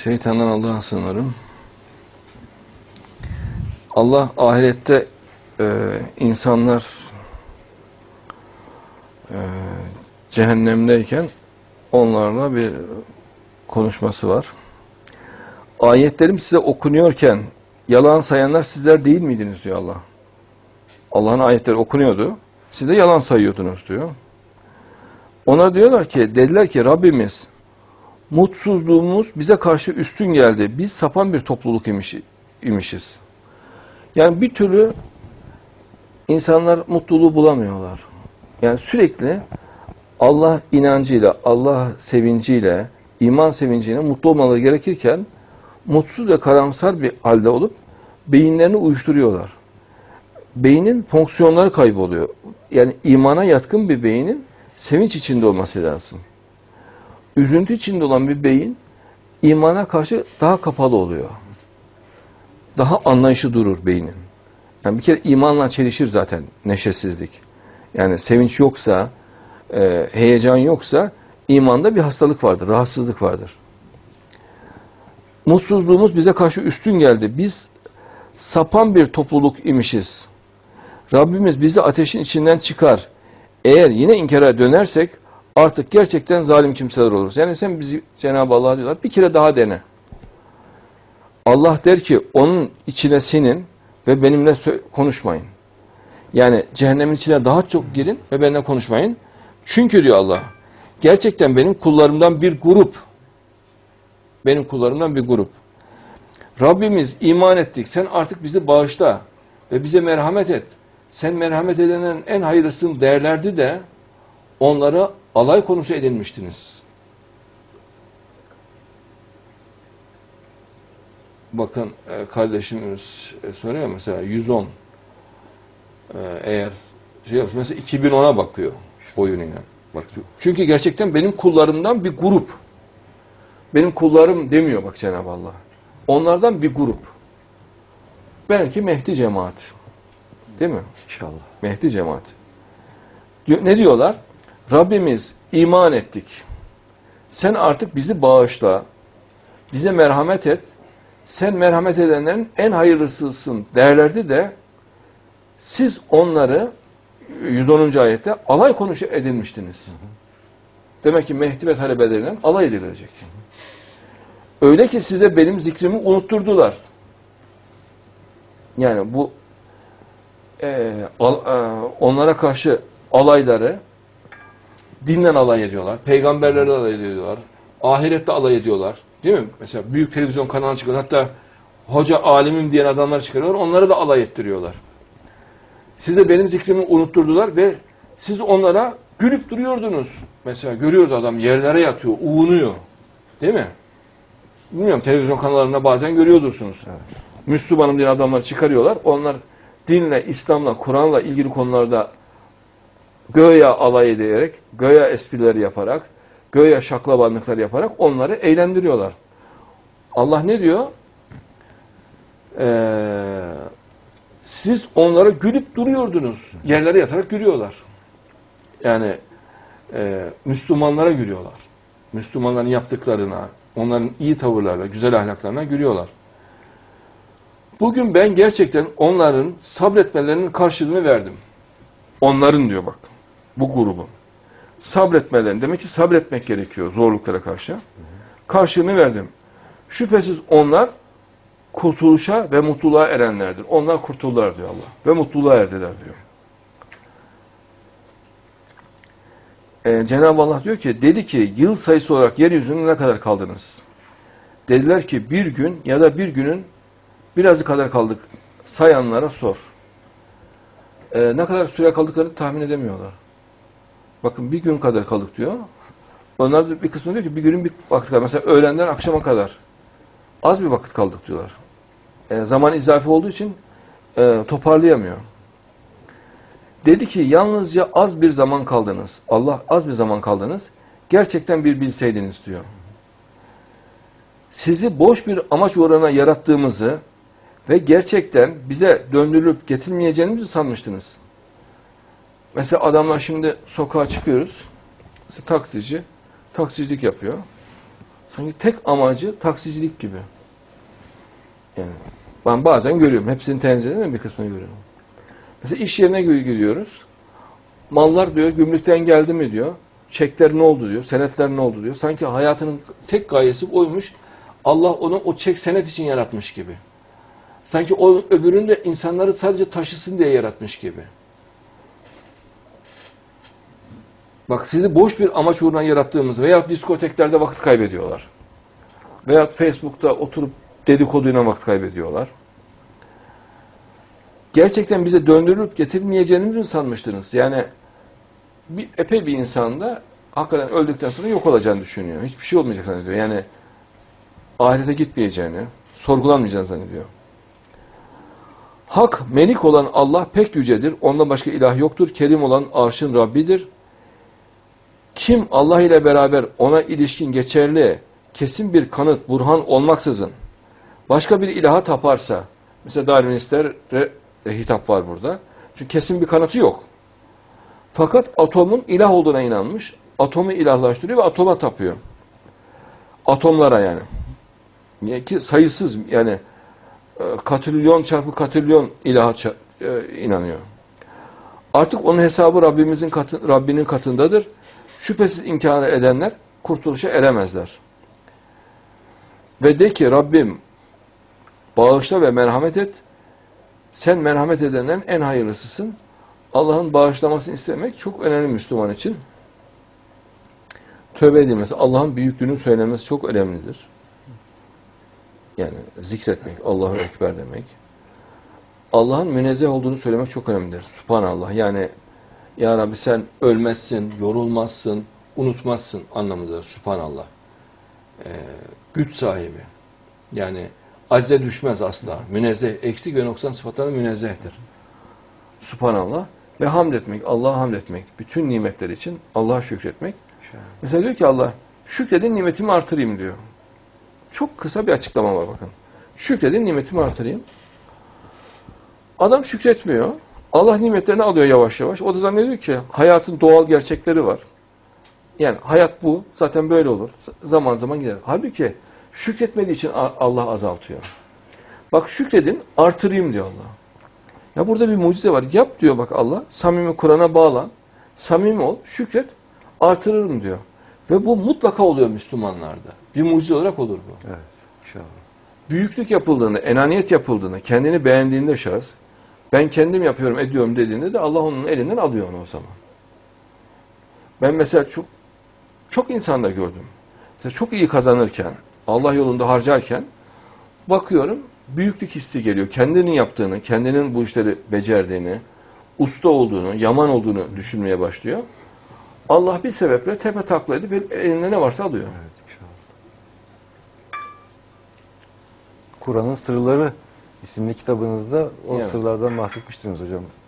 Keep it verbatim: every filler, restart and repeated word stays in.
Şeytandan Allah'a sığınırım. Allah ahirette e, insanlar e, cehennemdeyken onlarla bir konuşması var. Ayetlerim size okunuyorken yalan sayanlar sizler değil miydiniz diyor Allah. Allah'ın ayetleri okunuyordu. Siz de yalan sayıyordunuz diyor. Ona diyorlar ki, dediler ki Rabbimiz mutsuzluğumuz bize karşı üstün geldi. Biz sapan bir topluluk imiş, imişiz. Yani bir türlü insanlar mutluluğu bulamıyorlar. Yani sürekli Allah inancıyla, Allah sevinciyle, iman sevinciyle mutlu olmaları gerekirken mutsuz ve karamsar bir halde olup beyinlerini uyuşturuyorlar. Beynin fonksiyonları kayboluyor. Yani imana yatkın bir beynin sevinç içinde olması lazım. Üzüntü içinde olan bir beyin imana karşı daha kapalı oluyor. Daha anlayışı durur beynin. Yani bir kere imanla çelişir zaten neşesizlik. Yani sevinç yoksa, e, heyecan yoksa imanda bir hastalık vardır, rahatsızlık vardır. Mutsuzluğumuz bize karşı üstün geldi. Biz sapan bir topluluk imişiz. Rabbimiz bizi ateşin içinden çıkar. Eğer yine inkara dönersek artık gerçekten zalim kimseler oluruz. Yani sen bizi Cenab-ı Allah diyorlar bir kere daha dene. Allah der ki onun içine sinin ve benimle konuşmayın. Yani cehennemin içine daha çok girin ve benimle konuşmayın. Çünkü diyor Allah gerçekten benim kullarımdan bir grup benim kullarımdan bir grup. Rabbimiz iman ettik. Sen artık bizi bağışla ve bize merhamet et. Sen merhamet edenlerin en hayırlısını derlerdi de onları alay konusu edinmiştiniz. Bakın kardeşimiz soruyor mesela yüz on eğer şey yapsa mesela iki bin ona bakıyor oyunuyla. Bak, çünkü gerçekten benim kullarımdan bir grup. Benim kullarım demiyor bak Cenab-ı Allah. Onlardan bir grup. Belki Mehdi cemaati. Değil mi? İnşallah. Mehdi cemaati. Ne diyorlar? Rabbimiz iman ettik. Sen artık bizi bağışla. Bize merhamet et. Sen merhamet edenlerin en hayırlısısın derlerdi de siz onları yüz onuncu ayette alay konusu edinmiştiniz. Hı hı. Demek ki Mehdi ve talebelerinden alay edilecek. Hı hı. Öyle ki size benim zikrimi unutturdular. Yani bu e, al, e, onlara karşı alayları dinle alay ediyorlar. Peygamberlerle alay ediyorlar. Ahirette alay ediyorlar. Değil mi? Mesela büyük televizyon kanalı çıkıyor. Hatta hoca alimim diyen adamlar çıkarıyorlar. Onları da alay ettiriyorlar. Size benim zikrimi unutturdular ve siz onlara gülüp duruyordunuz. Mesela görüyoruz adam yerlere yatıyor, uğunuyor. Değil mi? Bilmiyorum televizyon kanallarında bazen görüyordursunuz. Evet. Müslümanım diyen adamları çıkarıyorlar. Onlar dinle, İslam'la, Kur'an'la ilgili konularda göya alay ederek, göya esprileri yaparak, göya şaklabanlıklar yaparak onları eğlendiriyorlar. Allah ne diyor? Ee, siz onlara gülüp duruyordunuz. Yerlere yatarak gülüyorlar. Yani e, Müslümanlara gülüyorlar. Müslümanların yaptıklarına, onların iyi tavırlarla, güzel ahlaklarına gülüyorlar. Bugün ben gerçekten onların sabretmelerinin karşılığını verdim. Onların diyor bak, bu grubun. Sabretmelerini, demek ki sabretmek gerekiyor zorluklara karşı. Karşılığını verdim. Şüphesiz onlar kurtuluşa ve mutluluğa erenlerdir. Onlar kurtuldular diyor Allah. Ve mutluluğa erdiler diyor. Ee, Cenab-ı Allah diyor ki, dedi ki yıl sayısı olarak yeryüzünde ne kadar kaldınız? Dediler ki bir gün ya da bir günün birazı kadar kaldık. Sayanlara sor. Ee, ne kadar süre kaldıklarını tahmin edemiyorlar. Bakın bir gün kadar kaldık diyor. Onlar da bir kısmı diyor ki bir günün bir vakti kadar. Mesela öğlenden akşama kadar. Az bir vakit kaldık diyorlar. E, zaman izafi olduğu için e, toparlayamıyor. Dedi ki yalnızca az bir zaman kaldınız. Allah az bir zaman kaldınız. Gerçekten bir bilseydiniz diyor. Sizi boş bir amaç uğruna yarattığımızı ve gerçekten bize döndürülüp getirilmeyeceğimizi sanmıştınız. Mesela adamlar şimdi sokağa çıkıyoruz. Mesela taksici taksicilik yapıyor. Sanki tek amacı taksicilik gibi. Yani ben bazen görüyorum. Hepsini tenzih edemem, bir kısmını görüyorum. Mesela iş yerine gidiyoruz. Mallar diyor gümrükten geldi mi diyor. Çekler ne oldu diyor. Senetler ne oldu diyor. Sanki hayatının tek gayesi oymuş. Allah onu o çek senet için yaratmış gibi. Sanki o öbürünü de insanları sadece taşısın diye yaratmış gibi. Bak sizi boş bir amaç uğruna yarattığımız veya diskoteklerde vakit kaybediyorlar. Veya Facebook'ta oturup dedikoduyla vakit kaybediyorlar. Gerçekten bize döndürüp getirilmeyeceğinizi mi sanmıştınız? Yani bir, epey bir insan da hakikaten öldükten sonra yok olacağını düşünüyor. Hiçbir şey olmayacak zannediyor. Yani ahirete gitmeyeceğini, sorgulanmayacağını zannediyor. Hak, melik olan Allah pek yücedir. Ondan başka ilah yoktur. Kerim olan arşın Rabbidir. Kim Allah ile beraber ona ilişkin geçerli, kesin bir kanıt, burhan olmaksızın başka bir ilaha taparsa, mesela Darwinistlere hitap var burada. Çünkü kesin bir kanıtı yok. Fakat atomun ilah olduğuna inanmış, atomu ilahlaştırıyor ve atoma tapıyor. Atomlara yani. Yani ki sayısız yani katrilyon çarpı katrilyon ilaha inanıyor. Artık onun hesabı Rabbimizin katı, Rabbinin katındadır. Şüphesiz inkar edenler kurtuluşa eremezler. Ve de ki Rabbim bağışla ve merhamet et. Sen merhamet edenlerin en hayırlısısın. Allah'ın bağışlamasını istemek çok önemli Müslüman için. Tövbe edilmesi, Allah'ın büyüklüğünün söylenmesi çok önemlidir. Yani zikretmek, Allahu Ekber demek. Allah'ın münezzeh olduğunu söylemek çok önemlidir. Subhanallah. Yani Ya Rabbi sen ölmezsin, yorulmazsın, unutmazsın anlamındadır. Subhanallah. Ee, güç sahibi. Yani acize düşmez asla. Münezzeh, eksik ve noksan sıfatlarına münezzehtir. Subhanallah. Ve hamd etmek, Allah'a hamd etmek. Bütün nimetler için Allah'a şükretmek. Mesela diyor ki Allah, şükredin nimetimi artırayım diyor. Çok kısa bir açıklama var bakın. Şükredin nimetimi artırayım. Adam şükretmiyor. Allah nimetlerini alıyor yavaş yavaş. O da zannediyor ki hayatın doğal gerçekleri var. Yani hayat bu. Zaten böyle olur. Zaman zaman gider. Halbuki şükretmediği için Allah azaltıyor. Bak şükredin artırayım diyor Allah. Ya burada bir mucize var. Yap diyor bak Allah. Samimi Kur'an'a bağlan. Samimi ol. Şükret. Artırırım diyor. Ve bu mutlaka oluyor Müslümanlarda. Bir mucize olarak olur bu. Evet. İnşallah. Büyüklük yapıldığında, enaniyet yapıldığında, kendini beğendiğinde şahıs, ben kendim yapıyorum, ediyorum dediğinde de Allah onun elinden alıyor onu o zaman. Ben mesela çok çok insanda gördüm. Mesela çok iyi kazanırken, Allah yolunda harcarken bakıyorum büyüklük hissi geliyor. Kendinin yaptığını, kendinin bu işleri becerdiğini, usta olduğunu, yaman olduğunu düşünmeye başlıyor. Allah bir sebeple tepe takla edip elinde ne varsa alıyor. Evet, inşallah. Kur'an'ın Sırları isimli kitabınızda o Evet. sırlardan bahsetmiştiniz hocam.